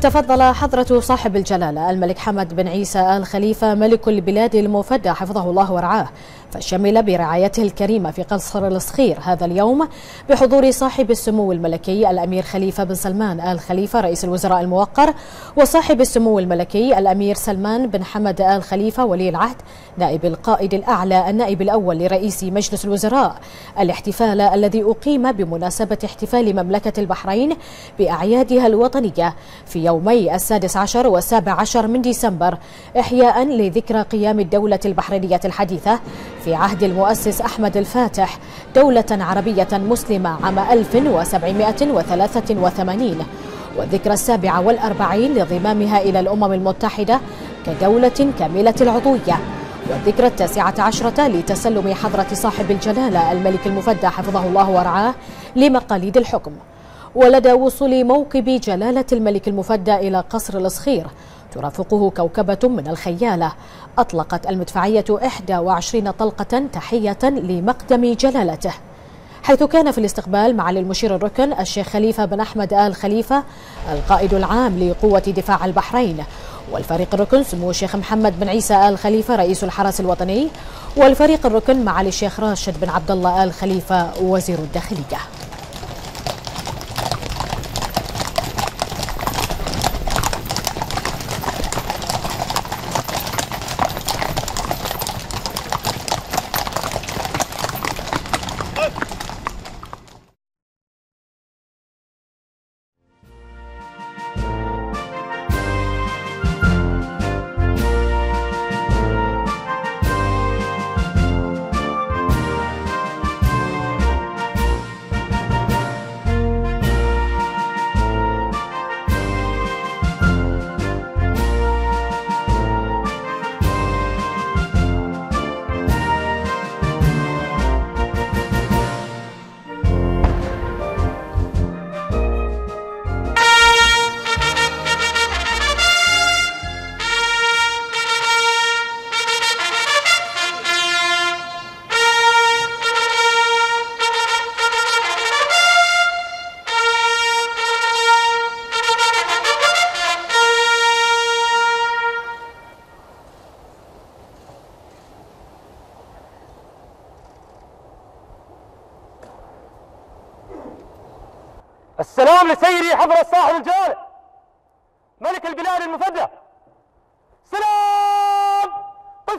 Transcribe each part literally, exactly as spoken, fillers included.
تفضل حضرة صاحب الجلالة الملك حمد بن عيسى آل خليفة ملك البلاد المفدى حفظه الله ورعاه، فشمل برعايته الكريمة في قصر الصخير هذا اليوم بحضور صاحب السمو الملكي الأمير خليفة بن سلمان آل خليفة رئيس الوزراء الموقر، وصاحب السمو الملكي الأمير سلمان بن حمد آل خليفة ولي العهد نائب القائد الأعلى النائب الأول لرئيس مجلس الوزراء. الاحتفال الذي أقيم بمناسبة احتفال مملكة البحرين بأعيادها الوطنية في يومي السادس عشر والسابع عشر من ديسمبر إحياء لذكرى قيام الدولة البحرينية الحديثة في عهد المؤسس أحمد الفاتح دولة عربية مسلمة عام ألف وسبعمائة وثلاثة وثمانين، والذكرى السابعة والأربعين لانضمامها إلى الأمم المتحدة كدولة كاملة العضوية، والذكرى التاسعة عشرة لتسلم حضرة صاحب الجلالة الملك المفدى حفظه الله ورعاه لمقاليد الحكم. ولدى وصول موكب جلالة الملك المفدى إلى قصر الصخير ترافقه كوكبة من الخيالة، أطلقت المدفعية إحدى وعشرين طلقة تحية لمقدم جلالته، حيث كان في الاستقبال معالي المشير الركن الشيخ خليفة بن أحمد آل خليفة القائد العام لقوة دفاع البحرين، والفريق الركن سمو الشيخ محمد بن عيسى آل خليفة رئيس الحرس الوطني، والفريق الركن معالي الشيخ راشد بن عبد الله آل خليفة وزير الداخلية. السلام لسيدي حضرة صاحب الجلالة ملك البلاد المفدى. سلام طف.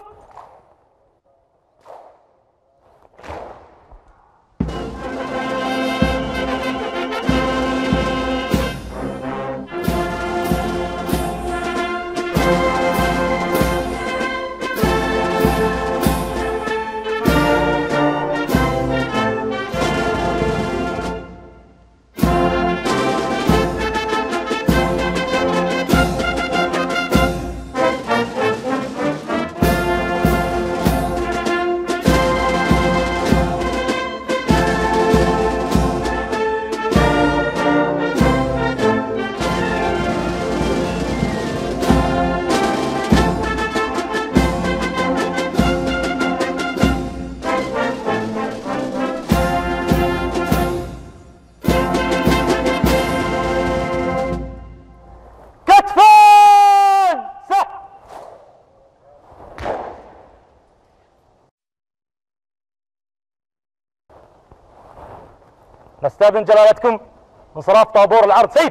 نستأذن جلالتكم انصراف طابور العرض. سيد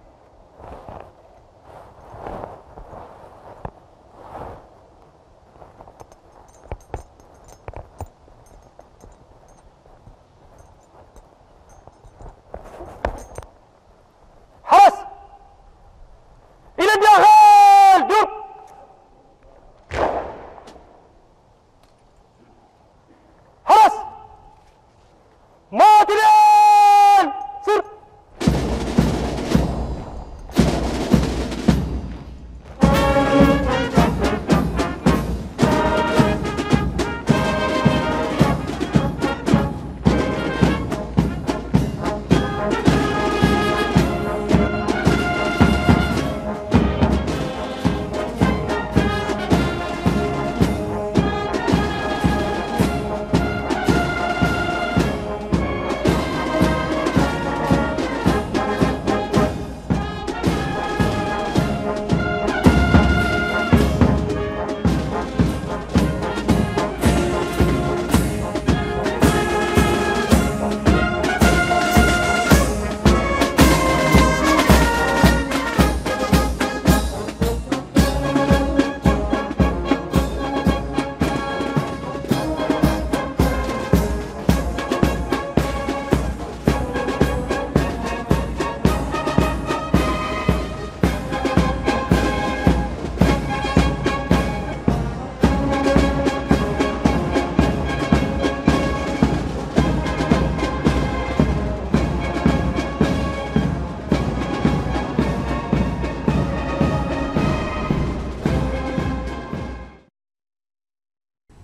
حرس إلى الداخل. دور حرس معتدل. سر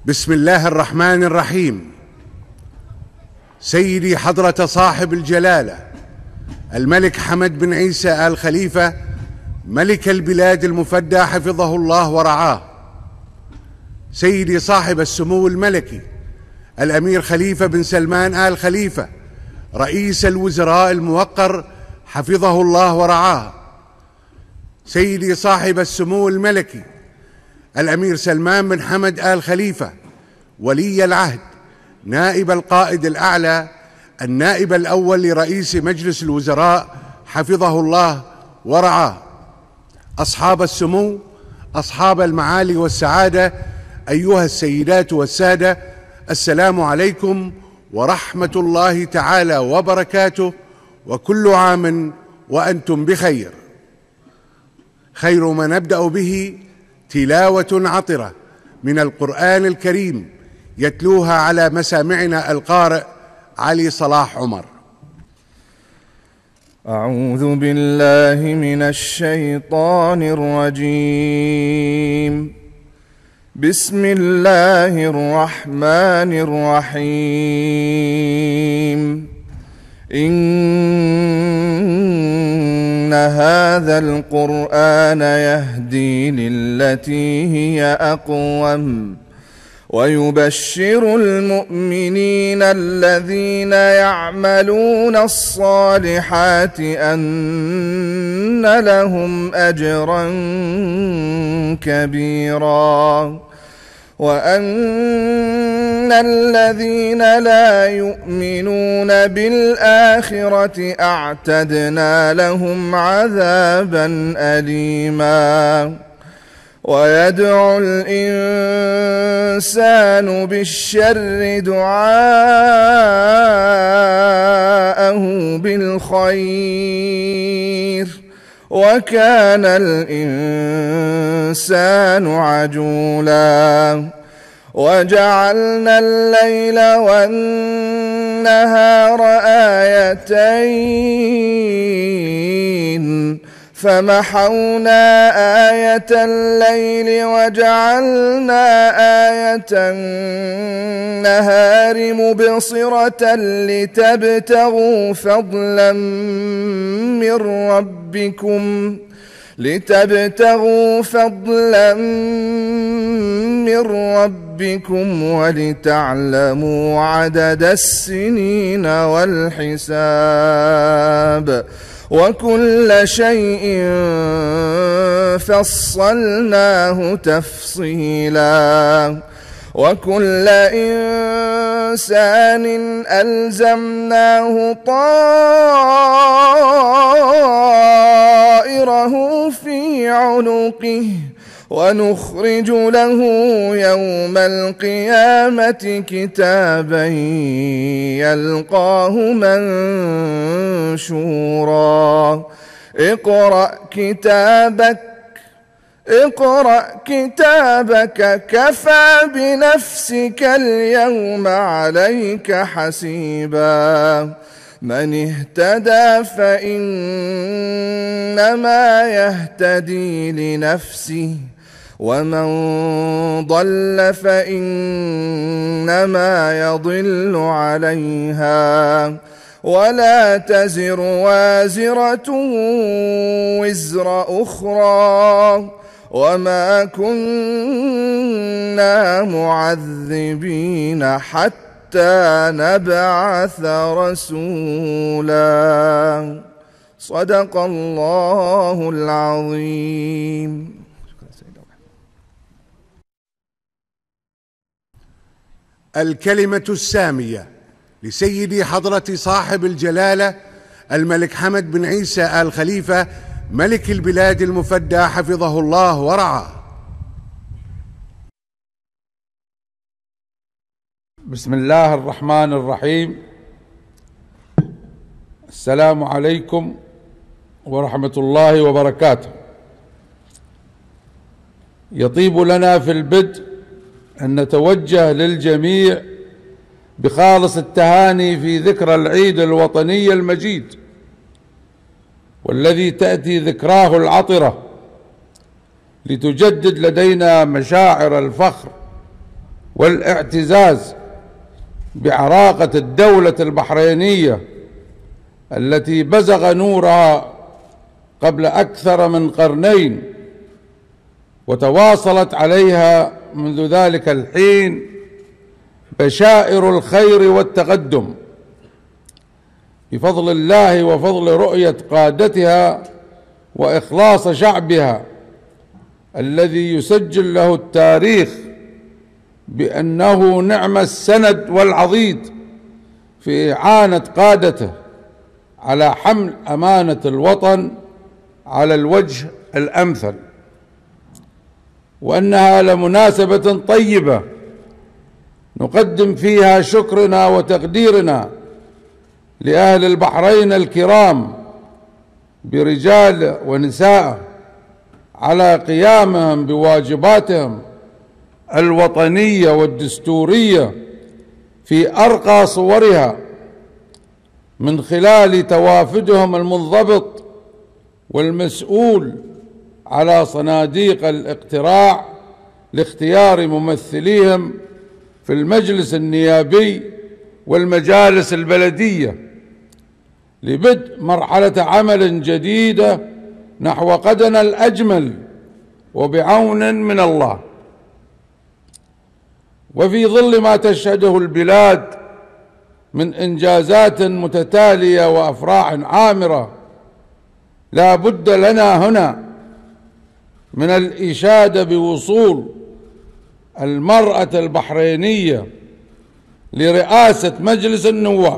بسم الله الرحمن الرحيم. سيدي حضرة صاحب الجلالة الملك حمد بن عيسى آل خليفة ملك البلاد المفدى حفظه الله ورعاه، سيدي صاحب السمو الملكي الأمير خليفة بن سلمان آل خليفة رئيس الوزراء الموقر حفظه الله ورعاه، سيدي صاحب السمو الملكي الأمير سلمان بن حمد آل خليفة ولي العهد نائب القائد الأعلى النائب الأول لرئيس مجلس الوزراء حفظه الله ورعاه، أصحاب السمو، أصحاب المعالي والسعادة، أيها السيدات والسادة، السلام عليكم ورحمة الله تعالى وبركاته، وكل عام وأنتم بخير. خير ما نبدأ به تلاوة عطرة من القرآن الكريم يتلوها على مسامعنا القارئ علي صلاح عمر. أعوذ بالله من الشيطان الرجيم. بسم الله الرحمن الرحيم. إن هذا القرآن يهدي للتي هي أقوم ويبشر المؤمنين الذين يعملون الصالحات أن لهم أجرا كبيرا وأن الذين لا يؤمنون بالآخرة أعتدنا لهم عذابا أليما. ويدعو الإنسان بالشر دعاءه بالخير وكان الإنسان عجولا. وجعلنا الليل والنهار آيتين فمحونا آية الليل وجعلنا آية النهار مبصرة لتبتغوا فضلا من ربكم لتبتغوا فضلا من ربكم ولتعلموا عدد السنين والحساب وكل شيء فصلناه تفصيلا. وكل إنسان ألزمناه طائره في عنقه ونخرج له يوم القيامة كتابا يلقاه منشورا. اقرأ كتابك اقرأ كتابك كفى بنفسك اليوم عليك حسيبا. من اهتدى فإنما يهتدي لنفسه ومن ضل فإنما يضل عليها ولا تزر وازرة وزر أخرى وما كنا معذبين حتى نبعث رسولا. صدق الله العظيم. الكلمة السامية لسيدي حضرة صاحب الجلالة الملك حمد بن عيسى آل خليفة ملك البلاد المفدى حفظه الله ورعاه. بسم الله الرحمن الرحيم. السلام عليكم ورحمة الله وبركاته. يطيب لنا في البدء أن نتوجه للجميع بخالص التهاني في ذكرى العيد الوطني المجيد والذي تأتي ذكراه العطرة لتجدد لدينا مشاعر الفخر والاعتزاز بعراقة الدولة البحرينية التي بزغ نورها قبل أكثر من قرنين، وتواصلت عليها منذ ذلك الحين بشائر الخير والتقدم بفضل الله وفضل رؤية قادتها وإخلاص شعبها الذي يسجل له التاريخ بأنه نعم السند والعضيد في إعانة قادته على حمل أمانة الوطن على الوجه الأمثل، وأنها لمناسبة طيبة نقدم فيها شكرنا وتقديرنا لأهل البحرين الكرام برجال ونساء على قيامهم بواجباتهم الوطنية والدستورية في أرقى صورها، من خلال توافدهم المنضبط والمسؤول على صناديق الاقتراع لاختيار ممثليهم في المجلس النيابي والمجالس البلدية لبدء مرحلة عمل جديدة نحو غدنا الأجمل وبعون من الله. وفي ظل ما تشهده البلاد من إنجازات متتالية وأفراح عامرة، لا بد لنا هنا من الإشادة بوصول المرأة البحرينية لرئاسة مجلس النواب،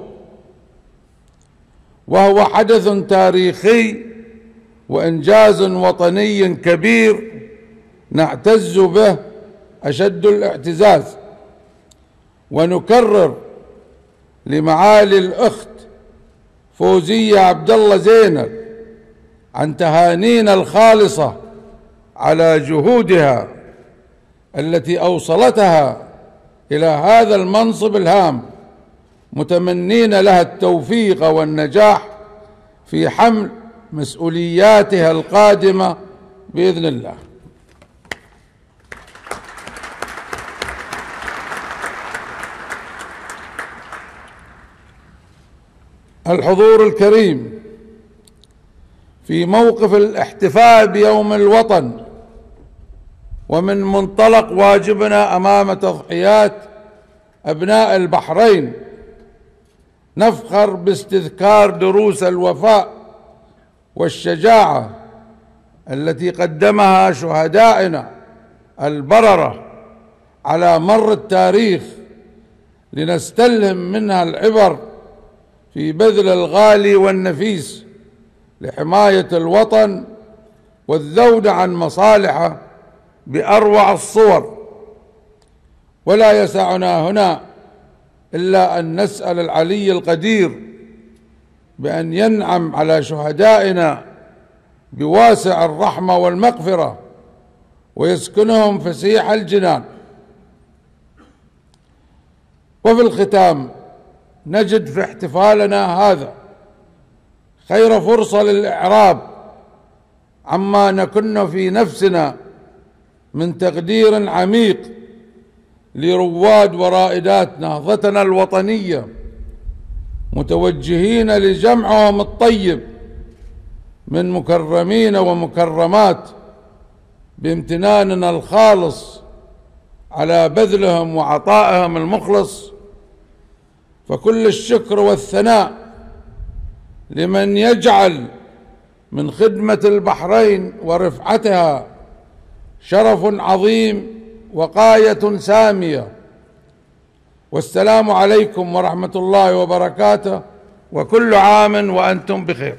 وهو حدث تاريخي وإنجاز وطني كبير نعتز به أشد الاعتزاز. ونكرر لمعالي الأخت فوزية عبد الله زينب عن تهانينا الخالصة على جهودها التي أوصلتها إلى هذا المنصب الهام، متمنين لها التوفيق والنجاح في حمل مسؤولياتها القادمة بإذن الله. الحضور الكريم، في موقف الاحتفاء بيوم الوطن ومن منطلق واجبنا أمام تضحيات أبناء البحرين، نفخر باستذكار دروس الوفاء والشجاعة التي قدمها شهدائنا البررة على مر التاريخ، لنستلهم منها العبر في بذل الغالي والنفيس لحماية الوطن والذود عن مصالحه بأروع الصور. ولا يسعنا هنا إلا أن نسأل العلي القدير بأن ينعم على شهدائنا بواسع الرحمة والمغفرة ويسكنهم فسيح الجنان. وفي الختام، نجد في احتفالنا هذا خير فرصة للإعراب عما نكن في نفسنا من تقدير عميق لرواد ورائدات نهضتنا الوطنية، متوجهين لجمعهم الطيب من مكرمين ومكرمات بامتناننا الخالص على بذلهم وعطائهم المخلص. فكل الشكر والثناء لمن يجعل من خدمة البحرين ورفعتها شرف عظيم وغاية سامية. والسلام عليكم ورحمة الله وبركاته، وكل عام وأنتم بخير.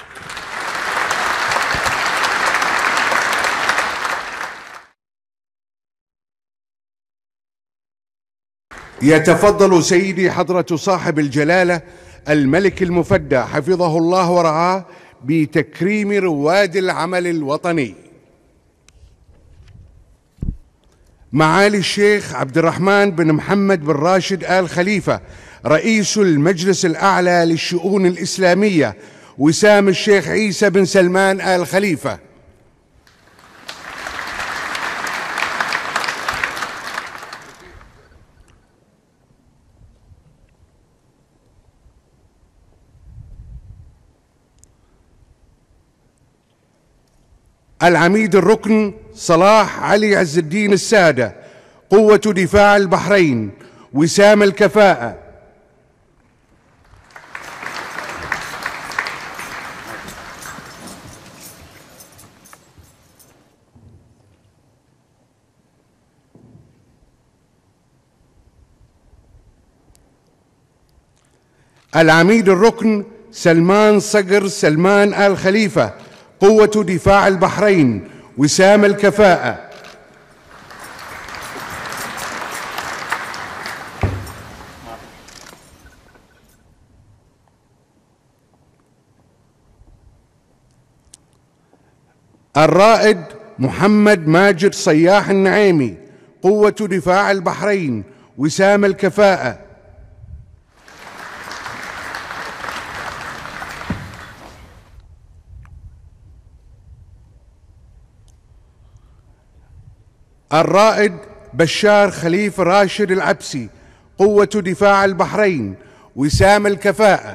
يتفضل سيدي حضرة صاحب الجلالة الملك المفدى حفظه الله ورعاه بتكريم رواد العمل الوطني. معالي الشيخ عبد الرحمن بن محمد بن راشد آل خليفة رئيس المجلس الأعلى للشؤون الإسلامية، وسام الشيخ عيسى بن سلمان آل خليفة، العميد الركن صلاح علي عز الدين السادة، قوة دفاع البحرين، وسام الكفاءة. العميد الركن سلمان صقر سلمان آل خليفة، قوة دفاع البحرين، وسام الكفاءة. الرائد محمد ماجد صياح النعيمي، قوة دفاع البحرين، وسام الكفاءة. الرائد بشار خليف راشد العبسي، قوة دفاع البحرين، وسام الكفاءة.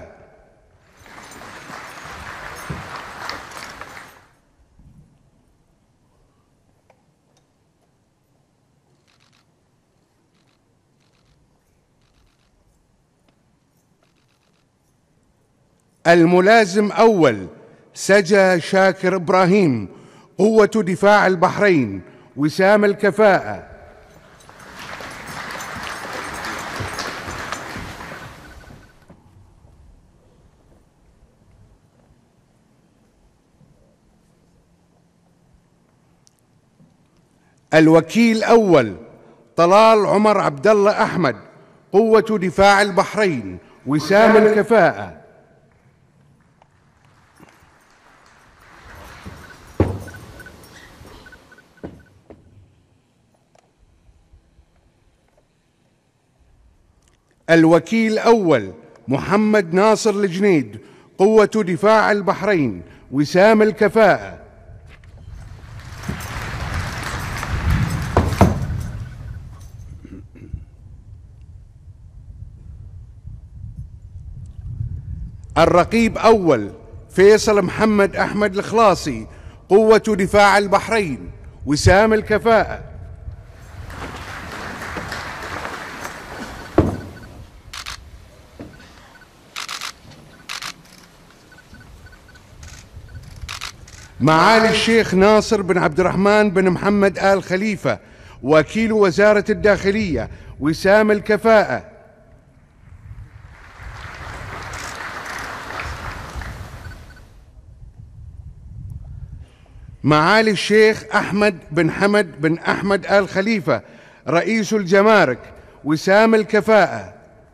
الملازم أول سجا شاكر إبراهيم، قوة دفاع البحرين، وسام الكفاءة. الوكيل أول طلال عمر عبد الله أحمد، قوة دفاع البحرين، وسام الكفاءة. الوكيل أول محمد ناصر الجنيد، قوة دفاع البحرين، وسام الكفاءة. الرقيب أول فيصل محمد أحمد الخلاصي، قوة دفاع البحرين، وسام الكفاءة. معالي الشيخ ناصر بن عبد الرحمن بن محمد آل خليفة، وكيل وزارة الداخلية، وسام الكفاءة. معالي الشيخ أحمد بن حمد بن أحمد آل خليفة، رئيس الجمارك، وسام الكفاءة.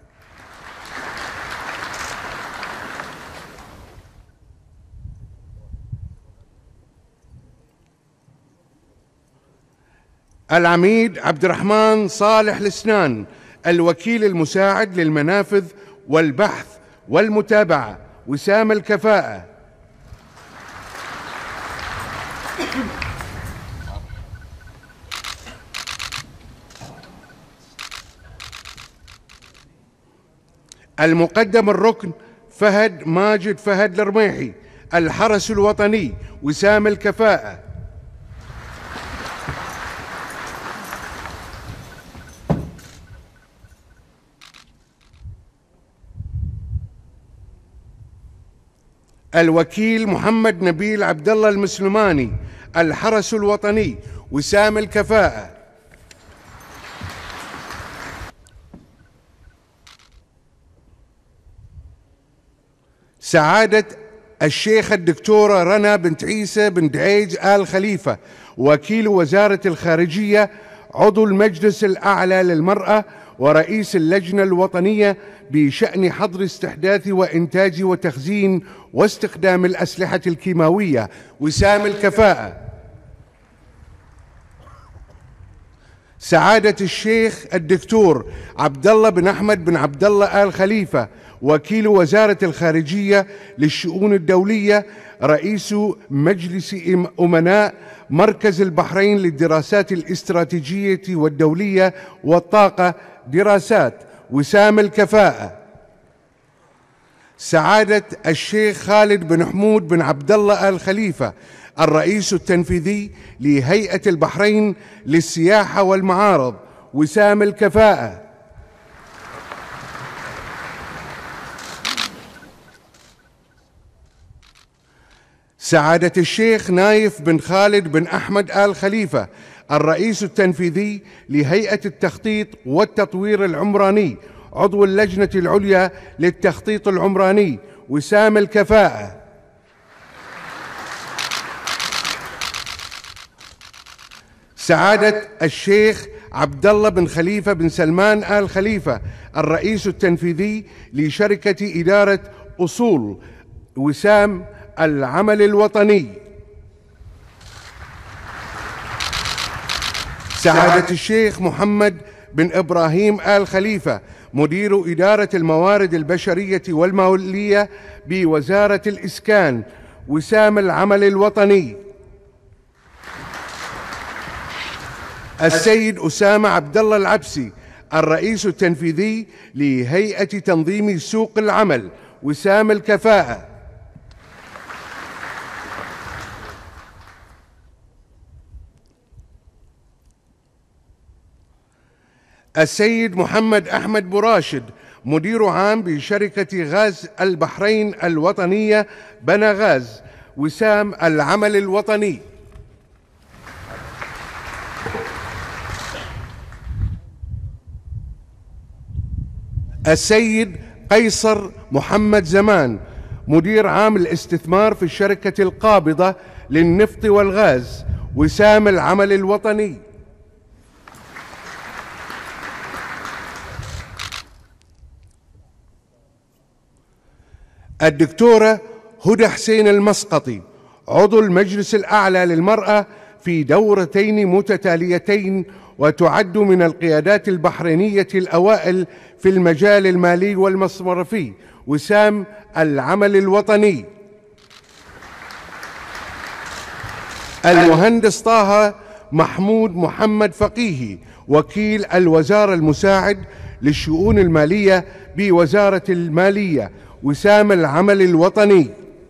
العميد عبد الرحمن صالح الاسنان، الوكيل المساعد للمنافذ والبحث والمتابعة، وسام الكفاءة. المقدم الركن فهد ماجد فهد الرميحي، الحرس الوطني، وسام الكفاءة. الوكيل محمد نبيل عبد الله المسلماني، الحرس الوطني، وسام الكفاءة. سعادة الشيخ الدكتورة رنا بنت عيسى بن دعيج آل خليفة، وكيل وزارة الخارجية، عضو المجلس الأعلى للمرأة، ورئيس اللجنة الوطنية بشأن حظر استحداث وإنتاج وتخزين واستخدام الأسلحة الكيماوية، وسام الكفاءة. سعادة الشيخ الدكتور عبد الله بن أحمد بن عبد الله آل خليفة، وكيل وزارة الخارجية للشؤون الدولية، رئيس مجلس أمناء مركز البحرين للدراسات الاستراتيجية والدولية والطاقة دراسات، وسام الكفاءة. سعادة الشيخ خالد بن حمود بن عبد الله آل خليفة الرئيس التنفيذي لهيئة البحرين للسياحة والمعارض وسام الكفاءة. سعادة الشيخ نايف بن خالد بن أحمد آل خليفة الرئيس التنفيذي لهيئة التخطيط والتطوير العمراني عضو اللجنة العليا للتخطيط العمراني وسام الكفاءة. سعادة الشيخ عبد الله بن خليفة بن سلمان آل خليفة الرئيس التنفيذي لشركة إدارة أصول وسام العمل الوطني. سعادة الشيخ محمد بن إبراهيم آل خليفة مدير إدارة الموارد البشرية والمالية بوزارة الإسكان وسام العمل الوطني. السيد أسامة عبد الله العبسي الرئيس التنفيذي لهيئة تنظيم سوق العمل وسام الكفاءة. السيد محمد أحمد براشد مدير عام بشركة غاز البحرين الوطنية بنا غاز وسام العمل الوطني. السيد قيصر محمد زمان مدير عام الاستثمار في الشركة القابضة للنفط والغاز وسام العمل الوطني. الدكتورة هدى حسين المسقطي عضو المجلس الأعلى للمرأة في دورتين متتاليتين وتعد من القيادات البحرينية الأوائل في المجال المالي والمصرفي وسام العمل الوطني. المهندس طه محمود محمد فقيهي وكيل الوزارة المساعد للشؤون المالية بوزارة المالية وسام العمل الوطني.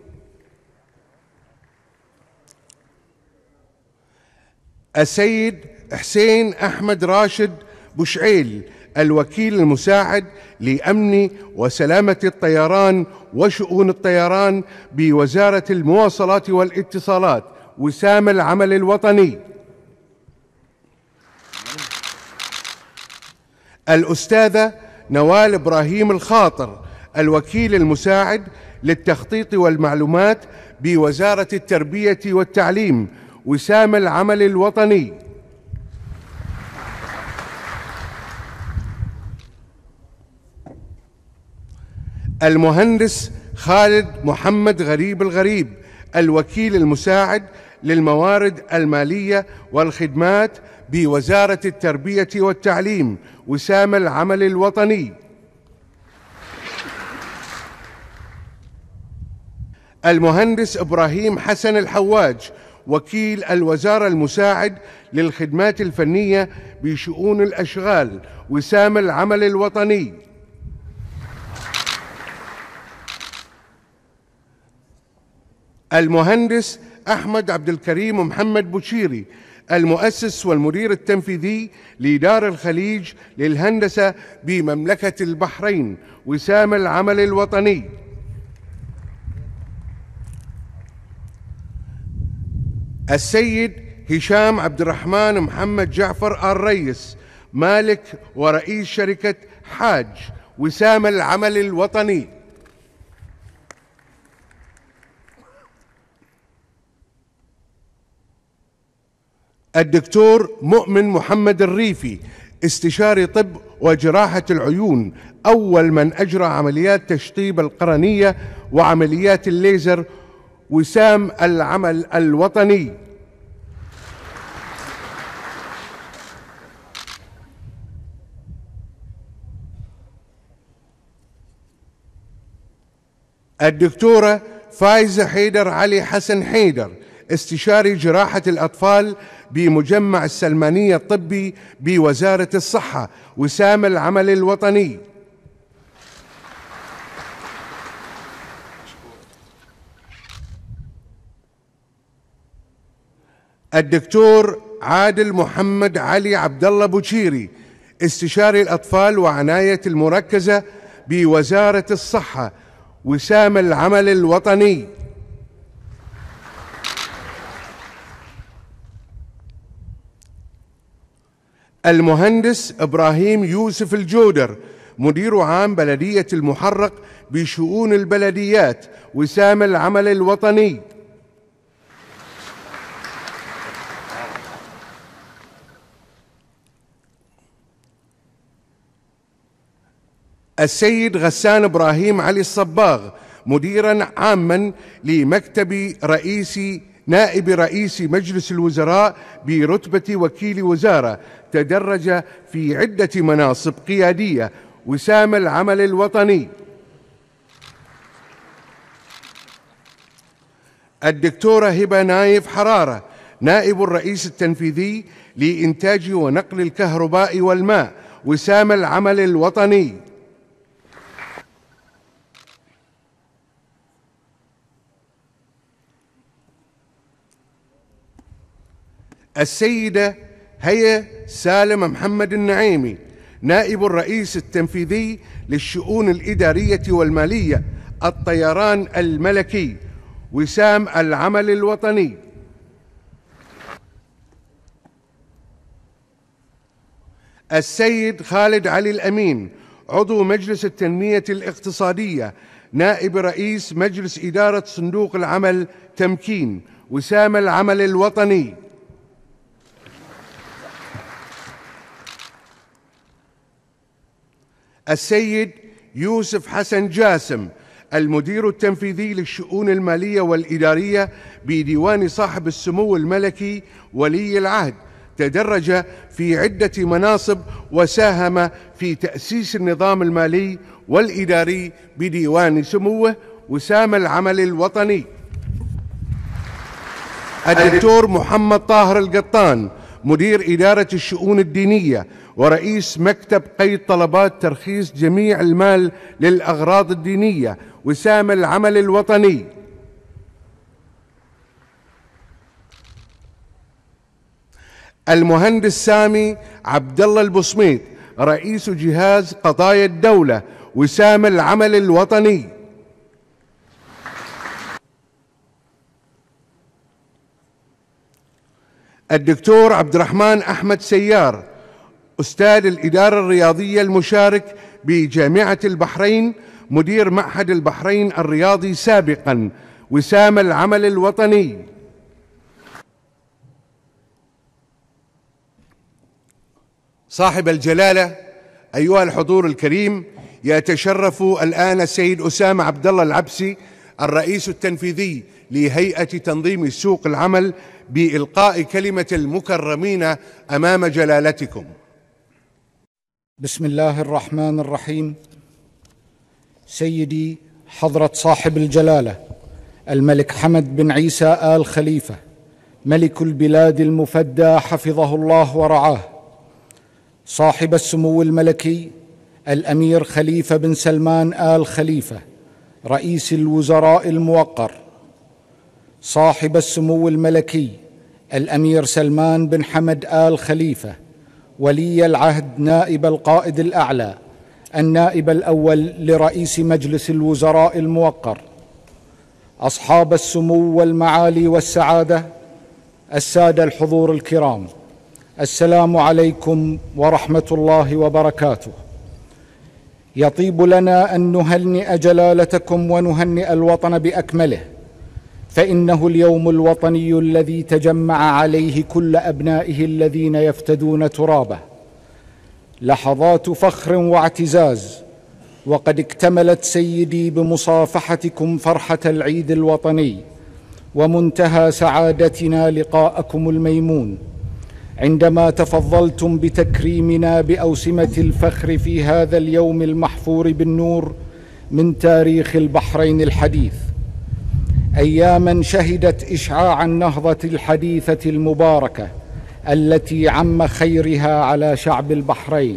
السيد حسين أحمد راشد بشعيل الوكيل المساعد لأمن وسلامة الطيران وشؤون الطيران بوزارة المواصلات والاتصالات وسام العمل الوطني. الأستاذة نوال إبراهيم الخاطر الوكيل المساعد للتخطيط والمعلومات بوزارة التربية والتعليم وسام العمل الوطني. المهندس خالد محمد غريب الغريب الوكيل المساعد للموارد المالية والخدمات بوزارة التربية والتعليم وسام العمل الوطني. المهندس إبراهيم حسن الحواج وكيل الوزارة المساعد للخدمات الفنية بشؤون الأشغال وسام العمل الوطني. المهندس أحمد عبد الكريم محمد بوشيري المؤسس والمدير التنفيذي لدار الخليج للهندسة بمملكة البحرين وسام العمل الوطني. السيد هشام عبد الرحمن محمد جعفر الريس مالك ورئيس شركة حاج وسام العمل الوطني. الدكتور مؤمن محمد الريفي استشاري طب وجراحة العيون أول من أجرى عمليات تشطيب القرنية وعمليات الليزر وسام العمل الوطني. الدكتورة فايزة حيدر علي حسن حيدر استشاري جراحة الأطفال بمجمع السلمانية الطبي بوزارة الصحة وسام العمل الوطني. الدكتور عادل محمد علي عبد الله بوشيري، استشاري الأطفال وعناية المركزة بوزارة الصحة، وسام العمل الوطني. المهندس إبراهيم يوسف الجودر، مدير عام بلدية المحرق بشؤون البلديات، وسام العمل الوطني. السيد غسان إبراهيم علي الصباغ، مديرا عاما لمكتب رئيس نائب رئيس مجلس الوزراء برتبة وكيل وزارة، تدرج في عدة مناصب قيادية، وسام العمل الوطني. الدكتورة هبة نايف حرارة، نائب الرئيس التنفيذي لإنتاج ونقل الكهرباء والماء، وسام العمل الوطني. السيدة هيا سالم محمد النعيمي، نائب الرئيس التنفيذي للشؤون الإدارية والمالية، الطيران الملكي، وسام العمل الوطني. السيد خالد علي الأمين، عضو مجلس التنمية الاقتصادية، نائب رئيس مجلس إدارة صندوق العمل تمكين، وسام العمل الوطني. السيد يوسف حسن جاسم، المدير التنفيذي للشؤون المالية والإدارية بديوان صاحب السمو الملكي ولي العهد، تدرج في عدة مناصب وساهم في تأسيس النظام المالي والإداري بديوان سموه، وسام العمل الوطني. الدكتور محمد طاهر القطان، مدير إدارة الشؤون الدينية ورئيس مكتب قيد طلبات ترخيص جميع المال للأغراض الدينية، وسام العمل الوطني. المهندس سامي عبد الله البصميت، رئيس جهاز قضايا الدولة، وسام العمل الوطني. الدكتور عبد الرحمن أحمد سيار، أستاذ الإدارة الرياضية المشارك بجامعة البحرين، مدير معهد البحرين الرياضي سابقا، وسام العمل الوطني. صاحب الجلالة، أيها الحضور الكريم، يتشرف الآن السيد أسامة عبد الله العبسي، الرئيس التنفيذي لهيئة تنظيم سوق العمل، بإلقاء كلمة المكرمين أمام جلالتكم. بسم الله الرحمن الرحيم. سيدي حضرة صاحب الجلالة الملك حمد بن عيسى آل خليفة، ملك البلاد المفدى حفظه الله ورعاه، صاحب السمو الملكي الأمير خليفة بن سلمان آل خليفة، رئيس الوزراء الموقر، صاحب السمو الملكي الأمير سلمان بن حمد آل خليفة، ولي العهد نائب القائد الأعلى، النائب الأول لرئيس مجلس الوزراء الموقر، أصحاب السمو والمعالي والسعادة، السادة الحضور الكرام، السلام عليكم ورحمة الله وبركاته. يطيب لنا أن نهنئ جلالتكم ونهنئ الوطن بأكمله، فإنه اليوم الوطني الذي تجمع عليه كل أبنائه الذين يفتدون ترابه. لحظات فخر واعتزاز، وقد اكتملت سيدي بمصافحتكم فرحة العيد الوطني، ومنتهى سعادتنا لقاءكم الميمون عندما تفضلتم بتكريمنا بأوسمة الفخر في هذا اليوم المحفور بالنور من تاريخ البحرين الحديث. أياماً شهدت إشعاع النهضة الحديثة المباركة التي عم خيرها على شعب البحرين.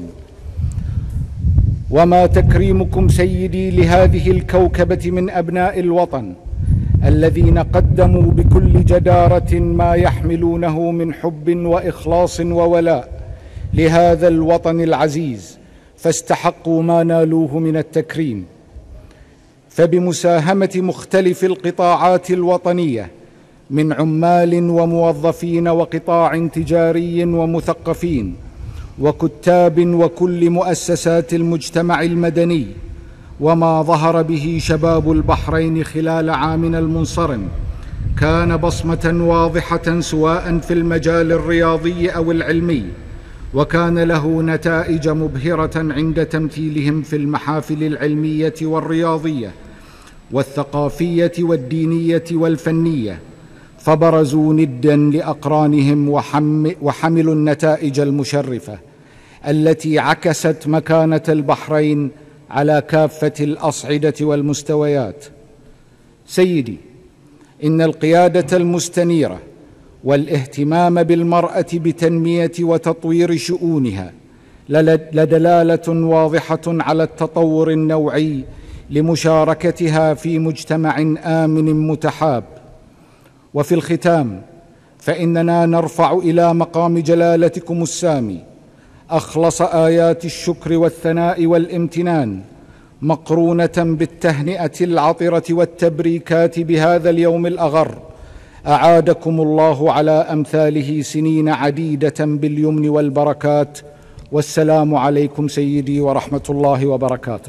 وما تكريمكم سيدي لهذه الكوكبة من أبناء الوطن الذين قدموا بكل جدارة ما يحملونه من حب وإخلاص وولاء لهذا الوطن العزيز، فاستحقوا ما نالوه من التكريم. فبمساهمة مختلف القطاعات الوطنية من عمال وموظفين وقطاع تجاري ومثقفين وكتاب وكل مؤسسات المجتمع المدني، وما ظهر به شباب البحرين خلال عامنا المنصرم كان بصمة واضحة سواء في المجال الرياضي أو العلمي، وكان له نتائج مبهرة عند تمثيلهم في المحافل العلمية والرياضية والثقافية والدينية والفنية، فبرزوا ندا لأقرانهم وحملوا النتائج المشرفة التي عكست مكانة البحرين على كافة الأصعدة والمستويات. سيدي، إن القيادة المستنيرة والاهتمام بالمرأة بتنمية وتطوير شؤونها لدلالة واضحة على التطور النوعي لمشاركتها في مجتمع آمن متحاب. وفي الختام، فإننا نرفع إلى مقام جلالتكم السامي أخلص آيات الشكر والثناء والامتنان، مقرونة بالتهنئة العطرة والتبريكات بهذا اليوم الأغر. أعادكم الله على أمثاله سنين عديدة باليمن والبركات، والسلام عليكم سيدي ورحمة الله وبركاته.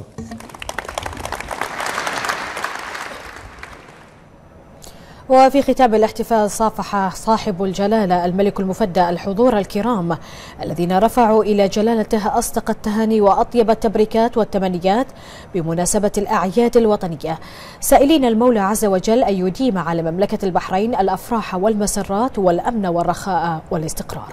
وفي ختام الاحتفال صافح صاحب الجلالة الملك المفدى الحضور الكرام الذين رفعوا إلى جلالته أصدق التهاني وأطيب التبريكات والتمنيات بمناسبة الأعياد الوطنية، سائلين المولى عز وجل أن يديم على مملكة البحرين الأفراح والمسرات والأمن والرخاء والاستقرار.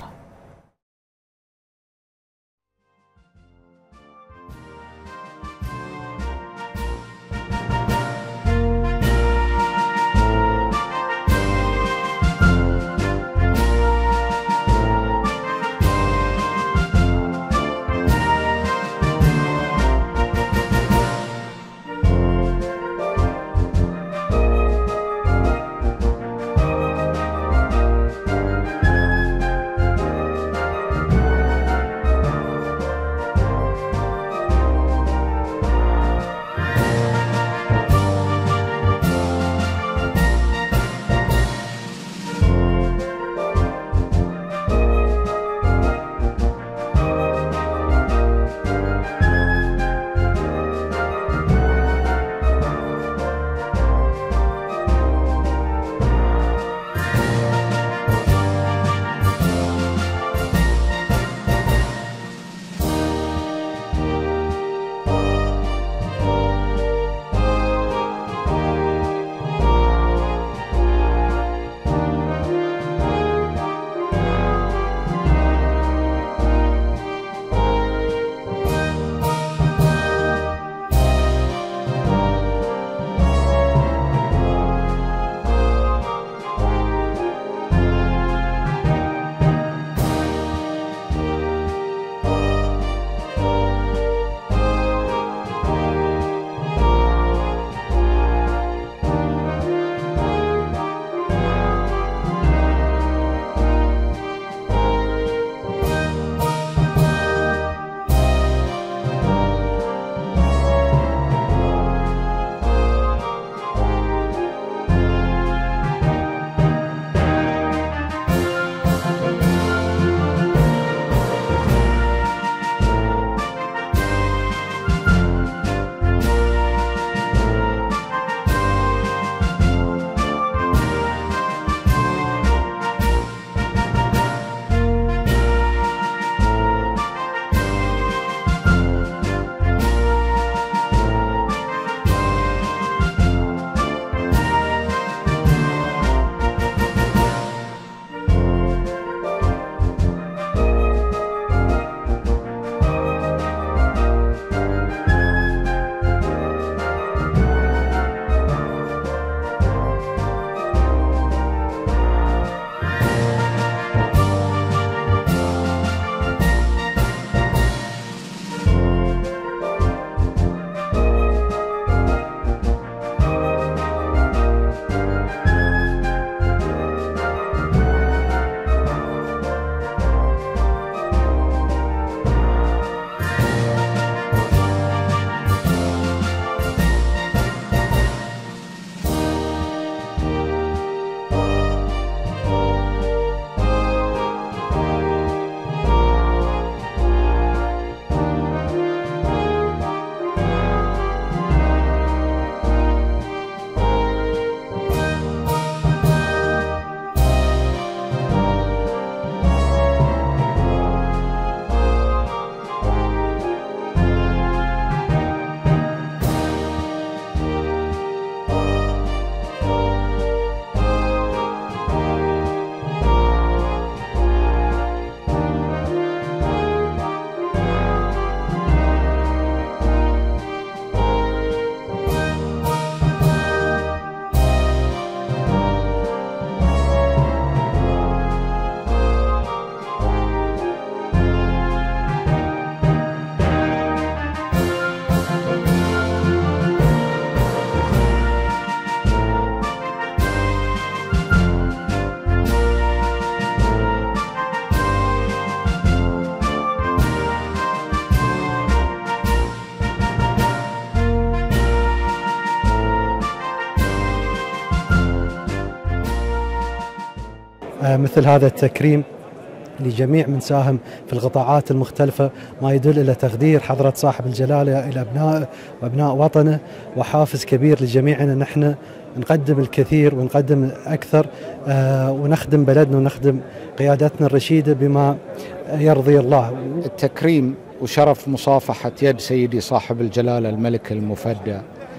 مثل هذا التكريم لجميع من ساهم في القطاعات المختلفة ما يدل إلى تقدير حضرة صاحب الجلالة إلى أبناء وأبناء وطنه، وحافز كبير لجميعنا نحن نقدم الكثير ونقدم أكثر ونخدم بلدنا ونخدم قيادتنا الرشيدة بما يرضي الله. التكريم وشرف مصافحة يد سيدي صاحب الجلالة الملك المفدى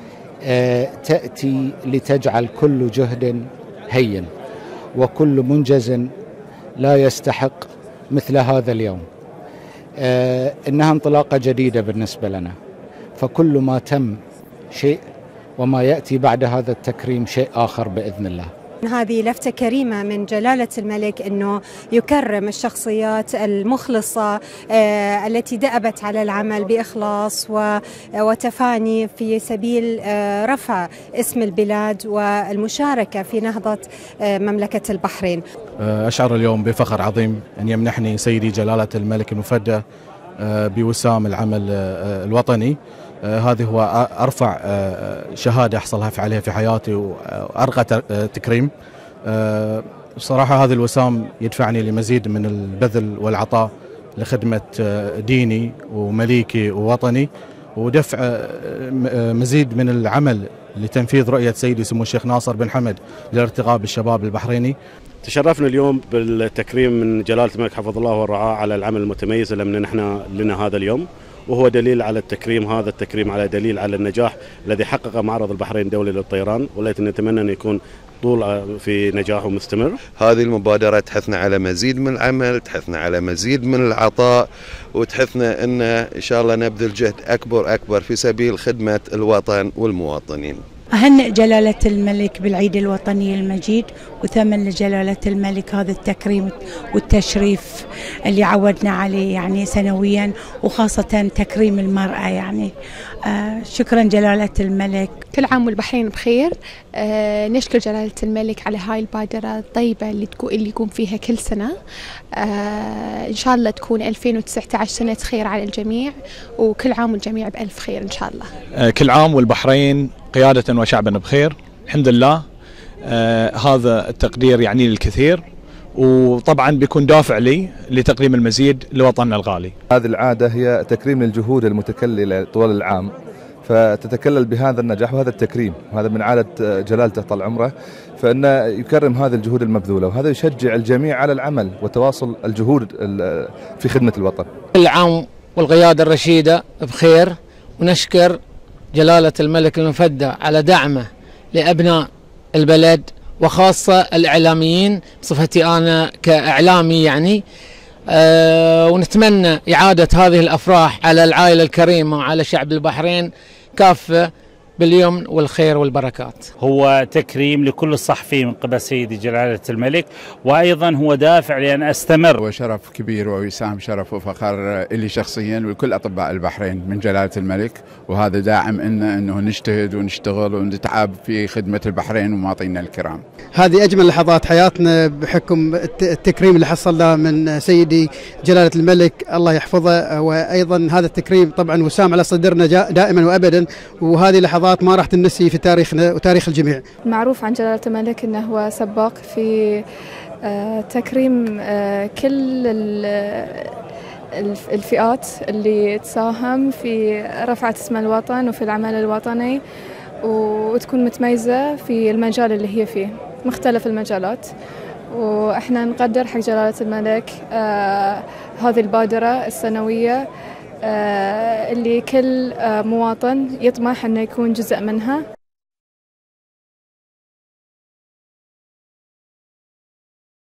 تأتي لتجعل كل جهد هين وكل منجز لا يستحق مثل هذا اليوم. إنها انطلاقة جديدة بالنسبة لنا، فكل ما تم شيء وما يأتي بعد هذا التكريم شيء آخر بإذن الله. هذه لفتة كريمة من جلالة الملك أنه يكرم الشخصيات المخلصة آه التي دأبت على العمل بإخلاص وتفاني في سبيل آه رفع اسم البلاد والمشاركة في نهضة آه مملكة البحرين. أشعر اليوم بفخر عظيم أن يمنحني سيدي جلالة الملك المفدى آه بوسام العمل آه الوطني. آه هذه هو أرفع آه شهادة أحصلها في عليها في حياتي وأرقى تكريم. آه صراحة هذا الوسام يدفعني لمزيد من البذل والعطاء لخدمة آه ديني ومليكي ووطني، ودفع آه مزيد من العمل لتنفيذ رؤية سيدي سمو الشيخ ناصر بن حمد لارتقاء بالشباب البحريني. تشرفنا اليوم بالتكريم من جلالة الملك حفظه الله ورعاه على العمل المتميز اللي منحنا لنا هذا اليوم، وهو دليل على التكريم. هذا التكريم على دليل على النجاح الذي حققه معرض البحرين الدولي للطيران، والتي نتمنى أن يكون طول في نجاح ومستمر. هذه المبادرة تحثنا على مزيد من العمل، تحثنا على مزيد من العطاء، وتحثنا أن إن شاء الله نبذل جهد أكبر أكبر في سبيل خدمة الوطن والمواطنين. أهنئ جلالة الملك بالعيد الوطني المجيد، وثمن لجلالة الملك هذا التكريم والتشريف اللي عودنا عليه يعني سنويا، وخاصة تكريم المرأة يعني. آه شكرا جلالة الملك. كل عام والبحرين بخير. آه نشكر جلالة الملك على هاي البادرة الطيبة اللي تكون اللي يكون فيها كل سنة. آه إن شاء الله تكون ألفين وتسعة عشر سنة خير على الجميع، وكل عام والجميع بألف خير إن شاء الله. آه كل عام والبحرين قيادة وشعبا بخير الحمد لله. آه هذا التقدير يعني الكثير، وطبعا بيكون دافع لي لتقديم المزيد لوطننا الغالي. هذه العادة هي تكريم الجهود المتكللة طوال العام، فتتكلل بهذا النجاح وهذا التكريم، وهذا من عادة جلالته طال عمره، فإنه يكرم هذه الجهود المبذولة، وهذا يشجع الجميع على العمل وتواصل الجهود في خدمة الوطن. كل عام والقيادة الرشيدة بخير، ونشكر جلالة الملك المفدى على دعمه لأبناء البلد، وخاصة الإعلاميين بصفتي أنا كإعلامي يعني. أه ونتمنى إعادة هذه الأفراح على العائلة الكريمة وعلى شعب البحرين كافة باليمن والخير والبركات. هو تكريم لكل الصحفيين من قبل سيدي جلالة الملك، وأيضا هو دافع لأن أستمر. وشرف كبير ووسام شرف وفخر إلي شخصيا ولكل أطباء البحرين من جلالة الملك، وهذا داعم إنه إنه نجتهد ونشتغل ونتعب في خدمة البحرين ومواطنينا الكرام. هذه أجمل لحظات حياتنا بحكم التكريم اللي حصلناه من سيدي جلالة الملك الله يحفظه، وأيضا هذا التكريم طبعا وسام على صدرنا دائما وأبدا، وهذه لحظات ما راح تنسي في تاريخنا وتاريخ الجميع. معروف عن جلالة الملك أنه هو سباق في تكريم كل الفئات اللي تساهم في رفعة اسم الوطن وفي العمل الوطني، وتكون متميزة في المجال اللي هي فيه، مختلف المجالات. وإحنا نقدر حق جلالة الملك هذه البادرة السنوية اللي كل مواطن يطمح أنه يكون جزء منها.